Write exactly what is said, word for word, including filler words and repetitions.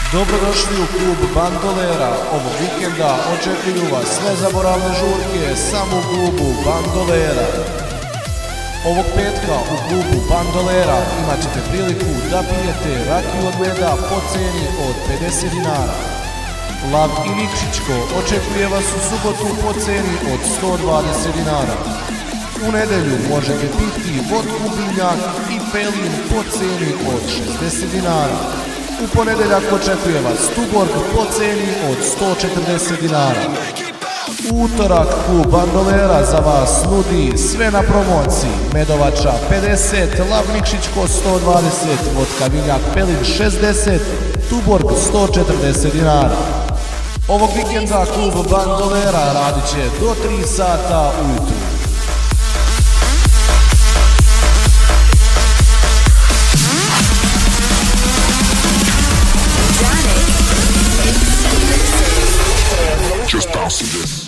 Dobrodošli u klub Bandolera. Ovog vikenda očekuju vas nezaboravne žurke samo u klubu Bandolera. Ovog petka u klubu Bandolera imat ćete priliku da pijete rakiju od meda po ceni od pedeset dinara. Lav i Nikšićko očekuje vas u subotu po ceni od sto dvadeset dinara. U nedelju možete piti vodku Biljak i pelin po ceni od šezdeset dinara. U ponedeljak očekuje vas Tuborg po ceni od sto četrdeset dinara. U utorak klub Bandolera za vas nudi sve na promociji: Medovača pedeset, Lav Nikšićko sto dvadeset, vodka Biljak pelin šezdeset, Tuborg sto četrdeset dinara. Ovog vikenda klub Bandolera radit će do tri sata ujutru. Just bounce to this.